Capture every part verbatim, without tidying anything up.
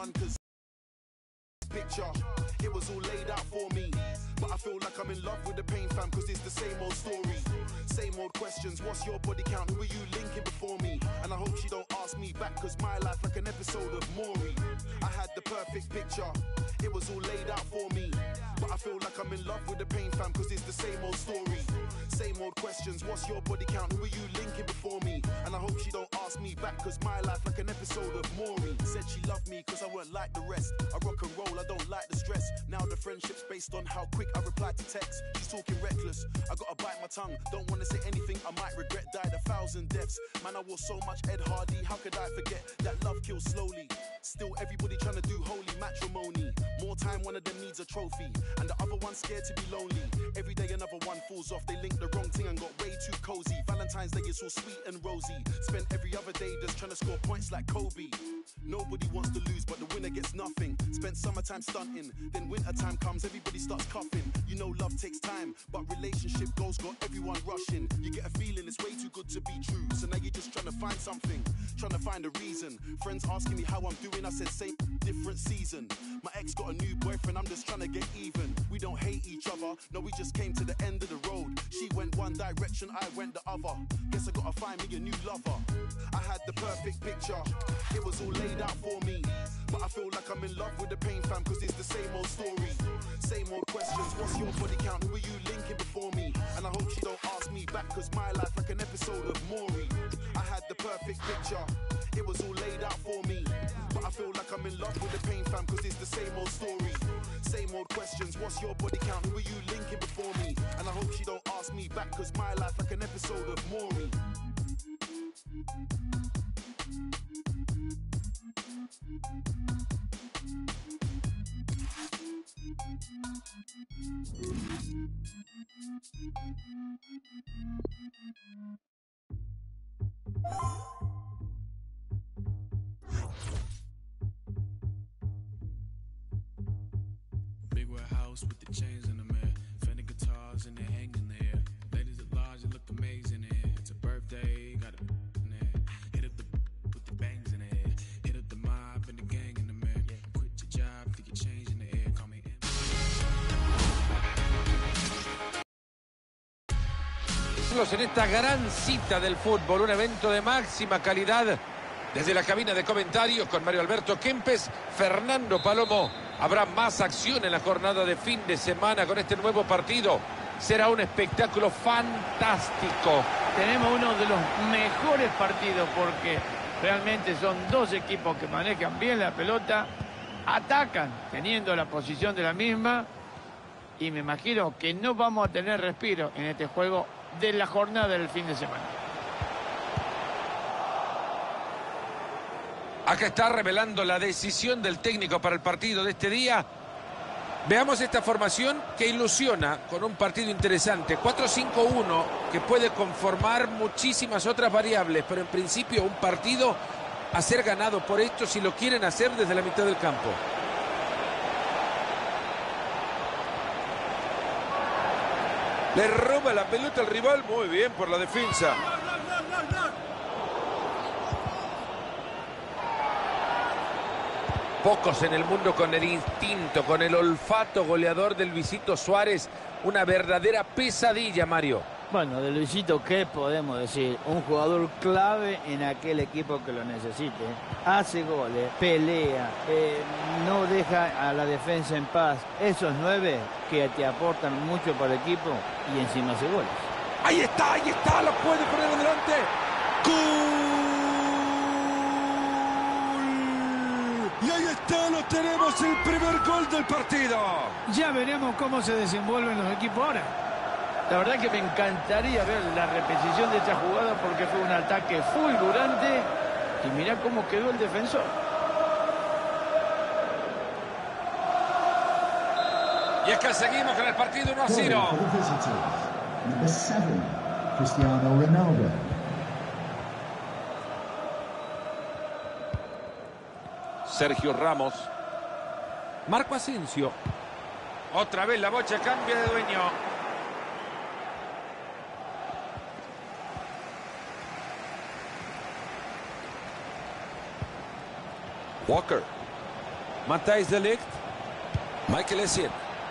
one, cause picture, it was all laid out for me. But I feel like I'm in love with the pain, fam, cause it's the same old story. Same old questions, what's your body count? Who are you linking before me? And I hope she don't ask me back, cause my life like an episode of Maury. I had the perfect picture, it was all laid out for me. But I feel like I'm in love with the pain, fam, cause it's the same old story. Same old questions, what's your body count? Who are you linking before me? And I hope she don't ask me back, cause my life like an episode of Maury. Said she loved me cause I weren't like the rest. I rock and roll, I don't like the stress. Now the friendship's based on how quick I reply to text. She's talking reckless, I gotta bite my tongue. Don't wanna say anything I might regret. Died a thousand deaths. Man, I wore so much Ed Hardy. How could I forget that love kills slowly? Still everybody trying to do holy matrimony. More time one of them needs a trophy, and the other one's scared to be lonely. Every day another one falls off. They link the wrong thing and got way too cozy. Valentine's Day is all sweet and rosy. Spent every other day just trying to score points like Kobe. Nobody wants to lose, but the winner gets nothing. Spent summertime stunting, then wintertime comes, everybody starts coughing. You know love takes time, but relationship goals got everyone rushing. You get a feeling it's way too good to be true, so now you're just trying to find something, trying to find a reason. Friends asking me how I'm doing, I said same, different season. My ex got a new boyfriend, I'm just trying to get even. We don't hate each other, no, we just came to the end of the road. She went one direction, I went the other. Guess I gotta find me a new lover. I had the perfect picture, it was all laid out for me. But I feel like I'm in love with the pain, fam, cause it's the same old story. Same old questions, what's your body count? Who are you linking before me? And I hope she don't ask me back, cause my life like an episode of Maury. I had the perfect picture, it was all laid out for me. But I feel like I'm in love with the pain, fam, cause it's the same old story. Same old questions, what's your body count? Who are you linking before me? And I hope she don't ask me back, cause my life like an episode of Maury. Big warehouse with the chains in them air. Fender guitars and they hang in there. Ladies at large, it look amazing here. It's a birthday, got a in there. Hit up the with the bangs in there. Hit up the mob and the gang in the man. Quit your job, think you change in the air. Call me M. En esta gran cita del fútbol, un evento de máxima calidad. Desde la cabina de comentarios con Mario Alberto Kempes, Fernando Palomo. Habrá más acción en la jornada de fin de semana con este nuevo partido. Será un espectáculo fantástico. Tenemos uno de los mejores partidos porque realmente son dos equipos que manejan bien la pelota, atacan teniendo la posición de la misma y me imagino que no vamos a tener respiro en este juego de la jornada del fin de semana. Acá está revelando la decisión del técnico para el partido de este día. Veamos esta formación que ilusiona con un partido interesante. cuatro cinco uno que puede conformar muchísimas otras variables, pero en principio un partido a ser ganado por esto si lo quieren hacer desde la mitad del campo. Le roba la pelota al rival, muy bien por la defensa. Pocos en el mundo con el instinto, con el olfato goleador del Luisito Suárez. Una verdadera pesadilla, Mario. Bueno, de Luisito, ¿qué podemos decir? Un jugador clave en aquel equipo que lo necesite. Hace goles, pelea, eh, no deja a la defensa en paz. Esos nueve que te aportan mucho para el equipo y encima hace goles. Ahí está, ahí está, la puede poner adelante. ¡Gol! Y ahí está, lo tenemos, el primer gol del partido. Ya veremos cómo se desenvuelven los equipos ahora. La verdad que me encantaría ver la repetición de esta jugada porque fue un ataque fulgurante y mirá cómo quedó el defensor. Y es que seguimos con el partido uno a cero. Number seven, Cristiano Ronaldo. Sergio Ramos. Marco Asensio. Otra vez la bocha cambia de dueño. Walker. Matthijs de Ligt. Michael Essien.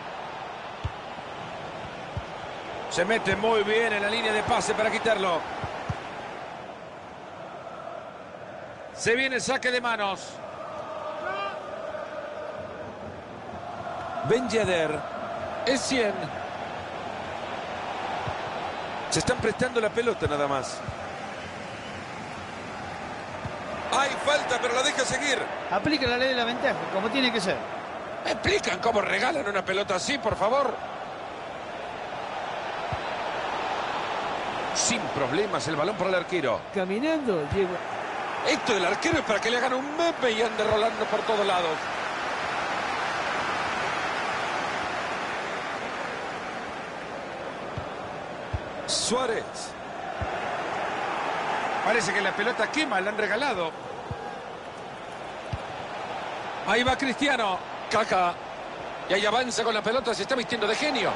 Se mete muy bien en la línea de pase para quitarlo. Se viene el saque de manos. Ben Yedder. Essien. Se están prestando la pelota nada más. Hay falta, pero la deja seguir. Aplica la ley de la ventaja, como tiene que ser. ¿Me explican cómo regalan una pelota así, por favor? Sin problemas el balón para el arquero. Caminando, llega. Esto del arquero es para que le hagan un mepe y ande rolando por todos lados. Suárez. Parece que la pelota quema, la han regalado. Ahí va Cristiano. Kaká. Y ahí avanza con la pelota, se está vistiendo de genio.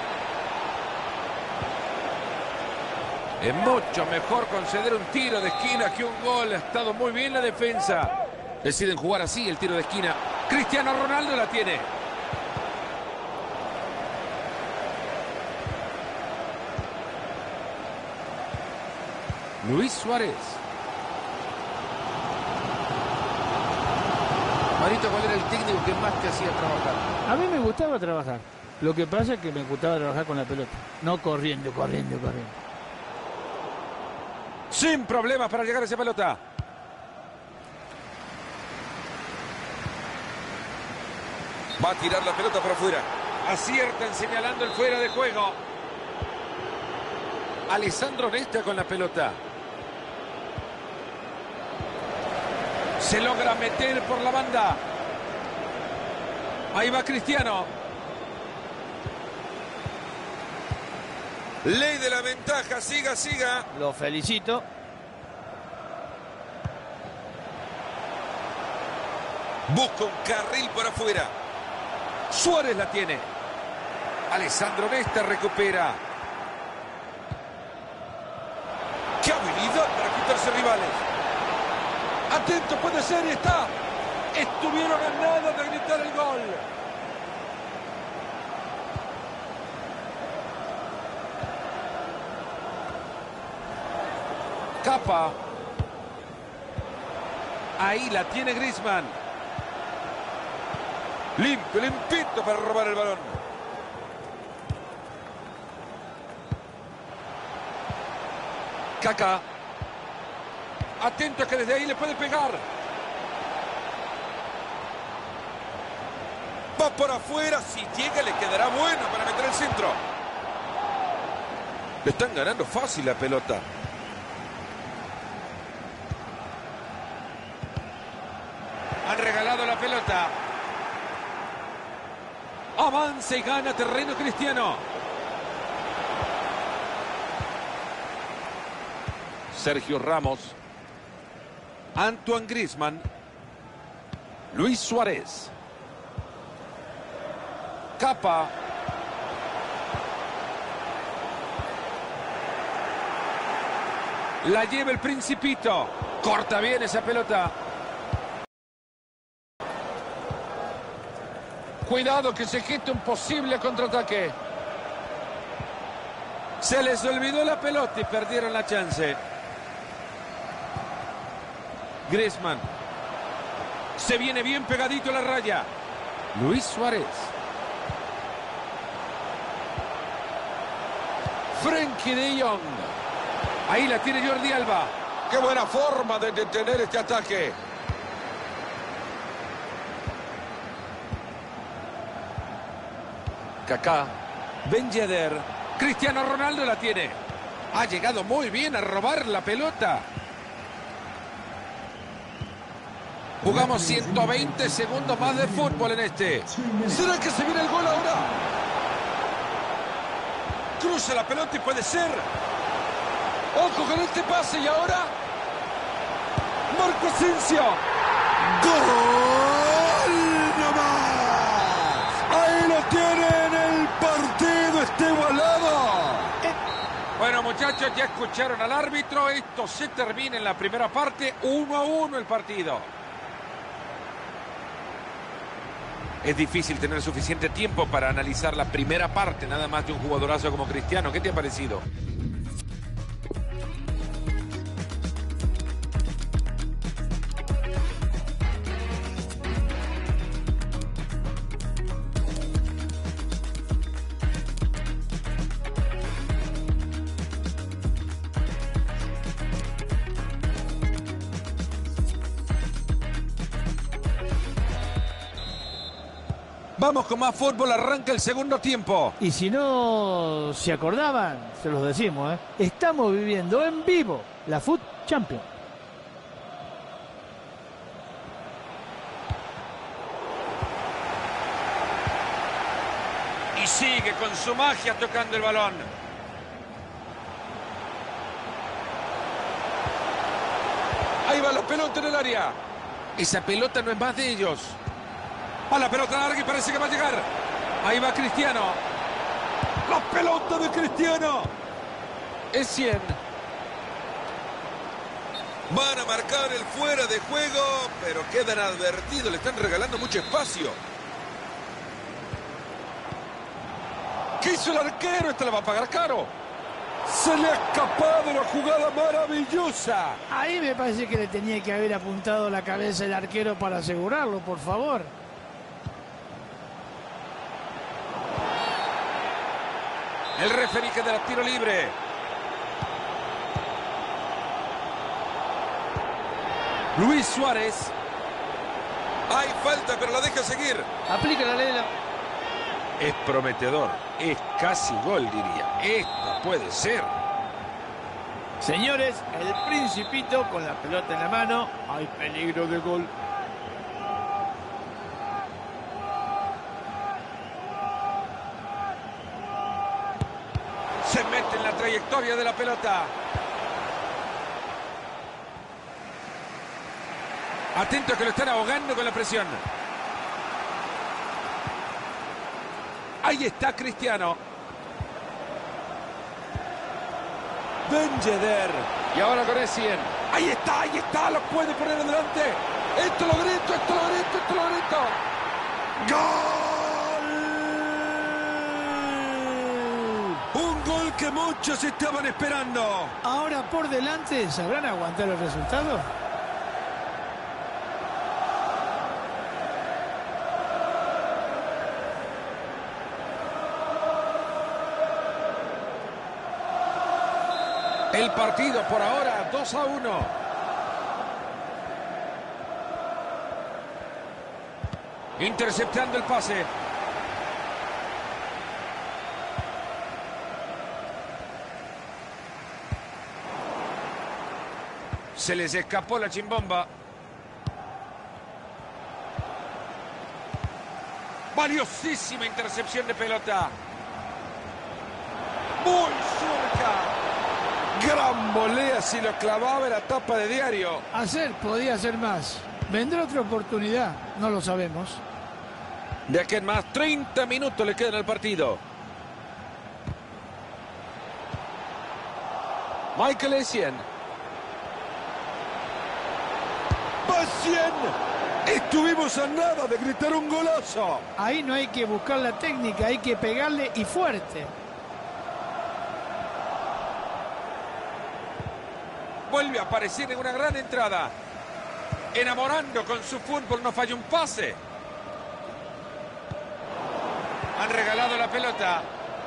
Es mucho mejor conceder un tiro de esquina que un gol. Ha estado muy bien la defensa. Deciden jugar así el tiro de esquina. Cristiano Ronaldo la tiene. Luis Suárez. Marito, ¿cuál era el técnico que más te hacía trabajar? A mí me gustaba trabajar. Lo que pasa es que me gustaba trabajar con la pelota. No corriendo, corriendo, corriendo. Sin problemas para llegar a esa pelota. Va a tirar la pelota para afuera. Aciertan señalando el fuera de juego. Alessandro Nesta con la pelota. Se logra meter por la banda. Ahí va Cristiano. Ley de la ventaja, siga, siga. Lo felicito. Busca un carril por afuera. Suárez la tiene. Alessandro Nesta recupera. ¡Qué habilidad para quitarse rivales! Atento, puede ser y está. Estuvieron a nada de gritar el gol. Capa. Ahí la tiene Griezmann. Limpio, limpito para robar el balón. Kaká. Atento que desde ahí le puede pegar. Va por afuera. Si llega le quedará bueno para meter el centro. Le están ganando fácil la pelota. Han regalado la pelota. Avanza y gana terreno Cristiano. Sergio Ramos. Antoine Griezmann. Luis Suárez. Capa. La lleva el Principito. Corta bien esa pelota. Cuidado que se gesta un posible contraataque. Se les olvidó la pelota y perdieron la chance. Griezmann. Se viene bien pegadito a la raya. Luis Suárez. Frenkie de Jong. Ahí la tiene Jordi Alba. Qué buena forma de detener este ataque. Kaká. Ben Yedder. Cristiano Ronaldo la tiene. Ha llegado muy bien a robar la pelota. Jugamos ciento veinte segundos más de fútbol en este. ¿Será que se viene el gol ahora? Cruza la pelota y puede ser. Ojo con este pase y ahora. Marco Asensio. ¡Gol! ¡No más! Ahí lo tienen, el partido está igualado. Bueno, muchachos, ya escucharon al árbitro. Esto se termina en la primera parte. uno a uno el partido. Es difícil tener suficiente tiempo para analizar la primera parte, nada más de un jugadorazo como Cristiano. ¿Qué te ha parecido? Vamos con más fútbol, arranca el segundo tiempo. Y si no se acordaban, se los decimos, ¿eh? Estamos viviendo en vivo la Foot Champions. Y sigue con su magia tocando el balón. Ahí va la pelota en el área. Esa pelota no es más de ellos. A la pelota larga y parece que va a llegar. Ahí va Cristiano. La pelota de Cristiano. Es cien. Van a marcar el fuera de juego, pero quedan advertidos. Le están regalando mucho espacio. ¿Qué hizo el arquero? Esta la va a pagar caro. Se le ha escapado una jugada maravillosa. Ahí me parece que le tenía que haber apuntado la cabeza el arquero para asegurarlo, por favor. El referí que da tiro libre. Luis Suárez. Hay falta, pero la deja seguir. Aplica la ley de la... Es prometedor. Es casi gol, diría. Esta puede ser. Señores, el Principito con la pelota en la mano. Hay peligro de gol. Se mete en la trayectoria de la pelota. Atento que lo están ahogando con la presión. Ahí está Cristiano. Ben Yedder. Y ahora con el cien. Ahí está, ahí está, lo puede poner adelante. Esto lo grito, esto lo grito, esto lo grito. ¡Gol! Un gol que muchos estaban esperando. Ahora por delante, ¿sabrán aguantar el resultado? El partido por ahora dos a uno. Interceptando el pase. Se les escapó la chimbomba. Valiosísima intercepción de pelota. Muy cerca. Gran volea, si lo clavaba en la tapa de diario. Hacer podía hacer más. ¿Vendrá otra oportunidad? No lo sabemos. De aquí en más, treinta minutos le quedan al partido. Michael Essien. ¡Essien! Estuvimos a nada de gritar un golazo. Ahí no hay que buscar la técnica, hay que pegarle y fuerte. Vuelve a aparecer en una gran entrada. Enamorando con su fútbol, no falla un pase. Han regalado la pelota.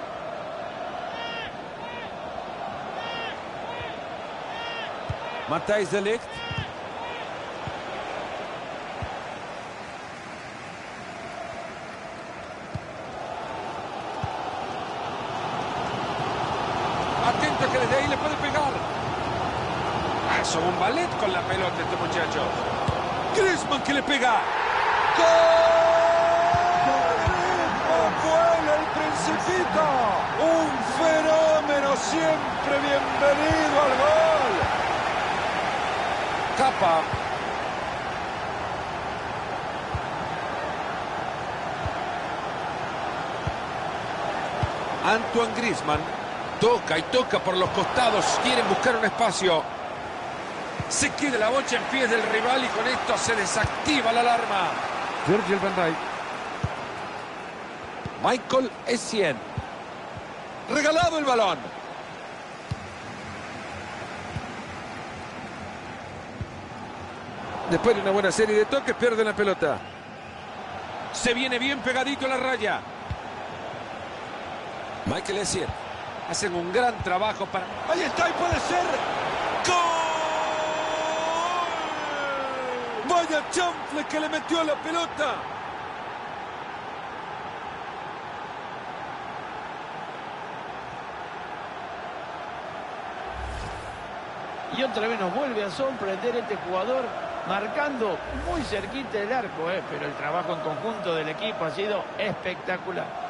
Matthijs de Ligt. Atento que desde ahí le puede pegar. Son un ballet con la pelota este muchacho. Griezmann que le pega. ¡Gol! ¡Vuela el Principito! Un fenómeno, siempre bienvenido al gol. Capa. Antoine Griezmann toca y toca por los costados. Quieren buscar un espacio. Se queda la bocha en pies del rival y con esto se desactiva la alarma. Virgil van Dijk. Michael Essien. Regalado el balón. Después de una buena serie de toques, pierde la pelota. Se viene bien pegadito a la raya. Michael Essien. Hacen un gran trabajo para... ¡Ahí está! ¡Y puede ser! ¡Gol! ¡Vaya chanfle que le metió a la pelota! Y otra vez nos vuelve a sorprender este jugador, marcando muy cerquita del arco, eh, pero el trabajo en conjunto del equipo ha sido espectacular.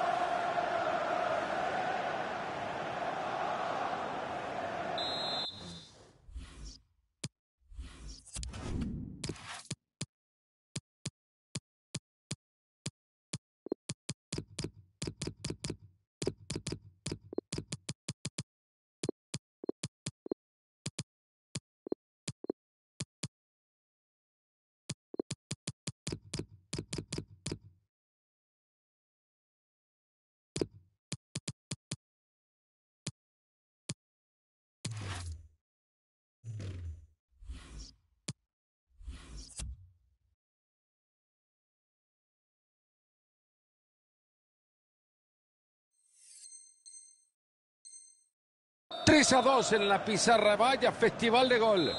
tres a dos en la pizarra. Vaya festival de gol.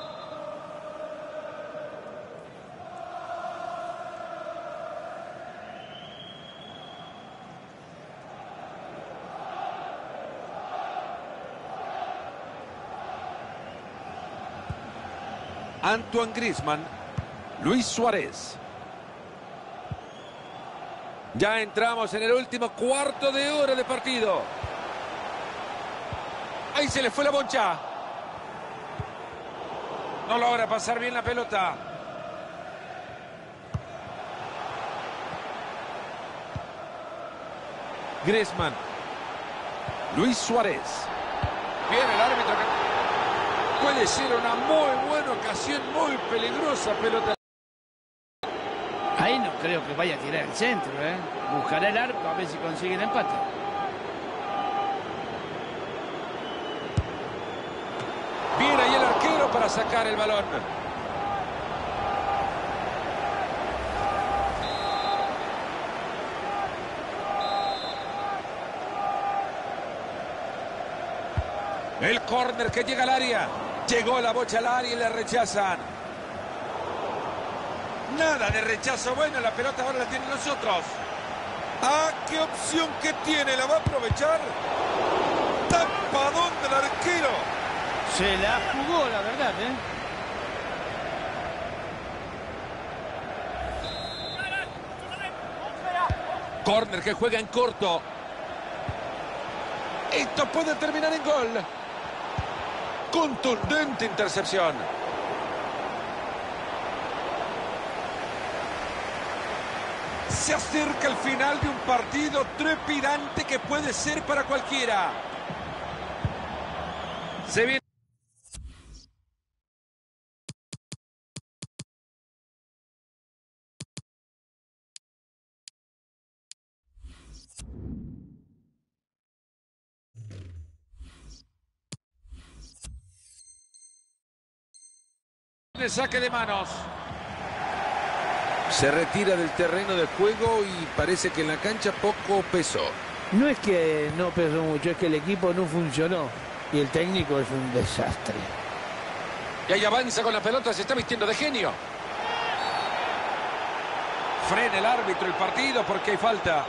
Antoine Griezmann. Luis Suárez. Ya entramos en el último cuarto de hora de partido. Ahí se le fue la boncha. No logra pasar bien la pelota. Griezmann. Luis Suárez. Bien el árbitro. Puede ser una muy buena ocasión, muy peligrosa pelota. Ahí no creo que vaya a tirar el centro, ¿eh? Buscará el arco a ver si consigue el empate. Bien ahí el arquero para sacar el balón. El córner que llega al área. Llegó la bocha al área y le rechazan. Nada de rechazo. Bueno, la pelota ahora la tienen nosotros. ¡Ah, qué opción que tiene! ¿La va a aprovechar? ¡Tapadón del arquero! Se la jugó, la verdad, ¿eh? Córner que juega en corto. Esto puede terminar en gol. Contundente intercepción. Se acerca el final de un partido trepidante que puede ser para cualquiera. Se viene. El saque de manos. Se retira del terreno de juego y parece que en la cancha poco pesó. No es que no pesó mucho, es que el equipo no funcionó y el técnico es un desastre. Y ahí avanza con la pelota, se está vistiendo de genio. Frena el árbitro el partido porque hay falta.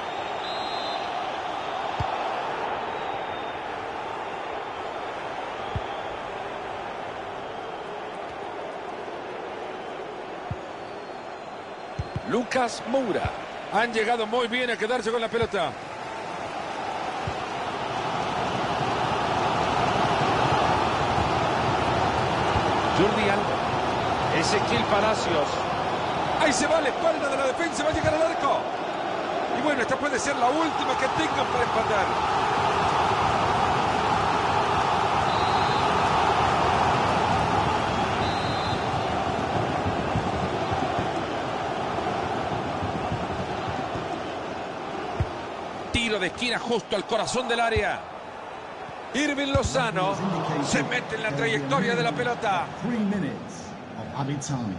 Lucas Moura. Han llegado muy bien a quedarse con la pelota. Jordi Alba. Ezequiel Palacios. Ahí se va a la espalda de la defensa, va a llegar al arco. Y bueno, esta puede ser la última que tengan para empatar. tiro de esquina justo al corazón del área. Irving Lozano se mete en la trayectoria de la pelota. Three minutes of added time.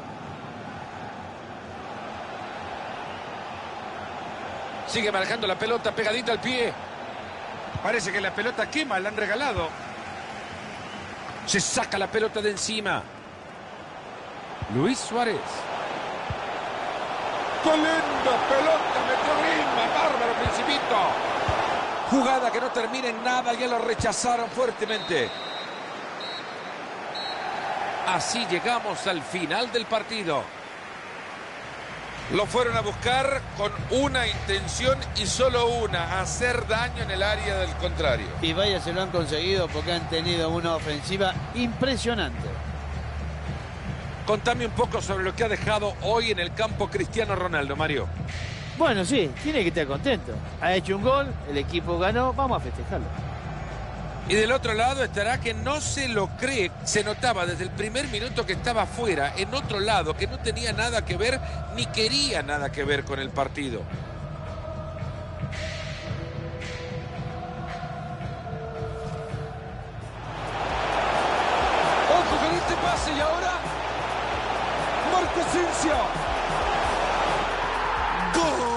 Sigue marcando la pelota pegadita al pie. Parece que la pelota quema, la han regalado. Se saca la pelota de encima. Luis Suárez. ¡Qué linda pelota! Metió Griezmann, bárbaro Principito. Jugada que no termina en nada, ya lo rechazaron fuertemente. Así llegamos al final del partido. Lo fueron a buscar con una intención y solo una, hacer daño en el área del contrario. Y vaya, se lo han conseguido porque han tenido una ofensiva impresionante. Contame un poco sobre lo que ha dejado hoy en el campo Cristiano Ronaldo, Mario. Bueno, sí, tiene que estar contento. Ha hecho un gol, el equipo ganó, vamos a festejarlo. Y del otro lado estará que no se lo cree. Se notaba desde el primer minuto que estaba fuera, en otro lado, que no tenía nada que ver, ni quería nada que ver con el partido. ¡Ojo con este pase! Y ahora Marco Asensio. ¡Gol!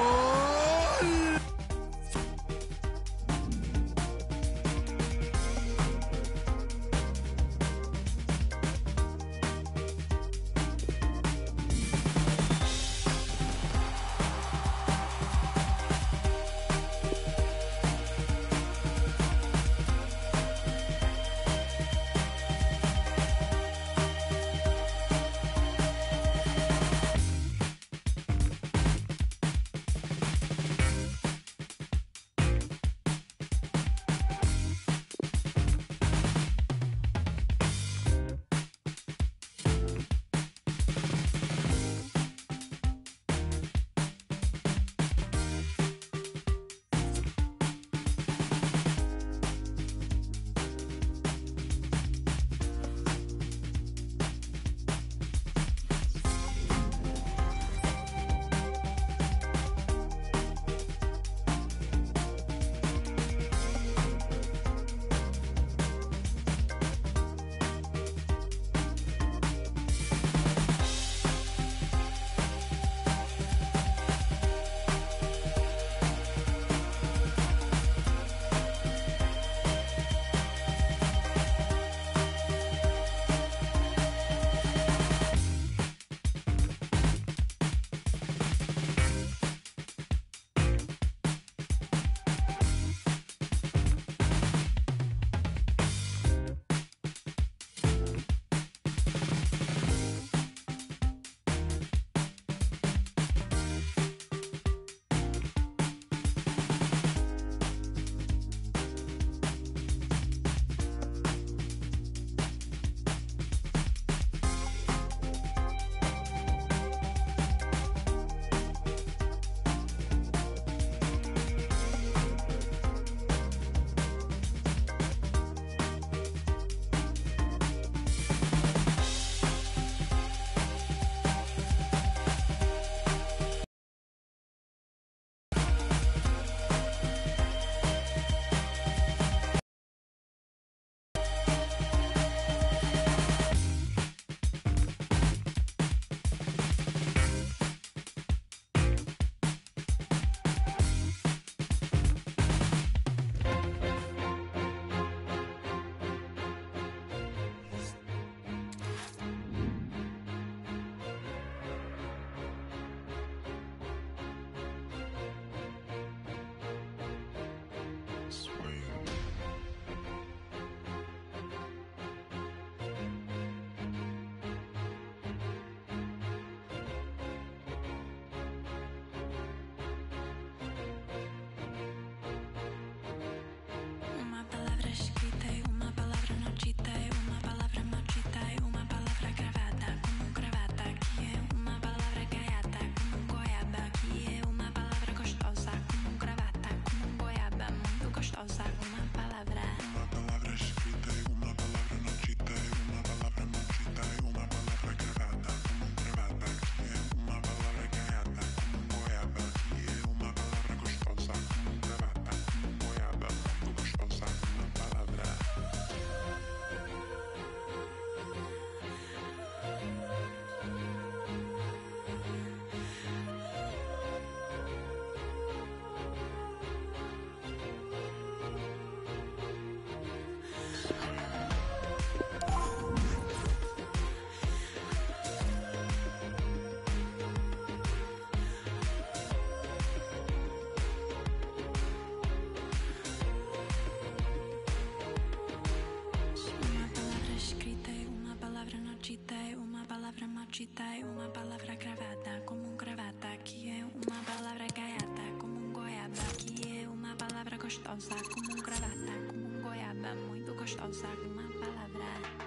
gostosa, como um gravata, como um goiaba, muito gostosa, uma palavra.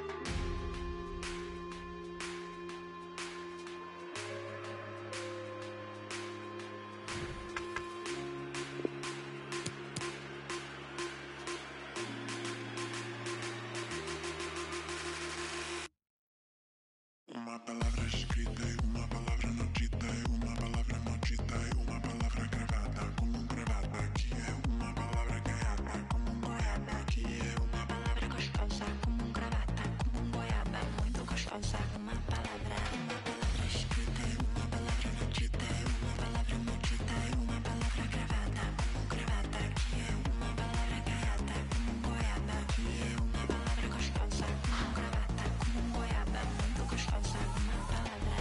Uma palavra escrita e uma palavra não dita, e uma palavra não dita, e uma palavra gravata, como um gravata, que é uma palavra gaiata, como um goiaba, que é uma palavra Gostosa, como um gravata, como um goiaba, muito gostosa, uma palavra. Uma palavra escrita e uma palavra não dita, e uma palavra não dita, e uma palavra gravata, como um gravata, que é uma palavra gaiata, como um goiaba, que é uma palavra gostosa, como um gravata, como um goiaba, muito gostosa, uma palavra.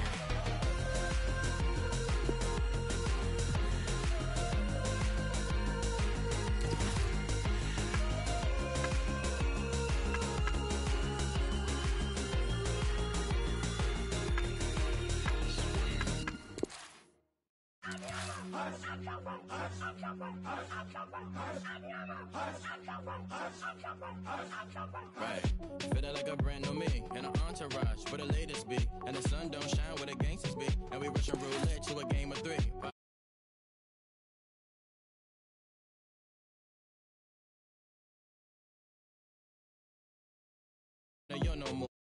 Right. Feeling like a brand new me in an entourage where the latest be, and the sun don't shine where the gangsters be, and we rushing roulette to a game of three. Now you're no more.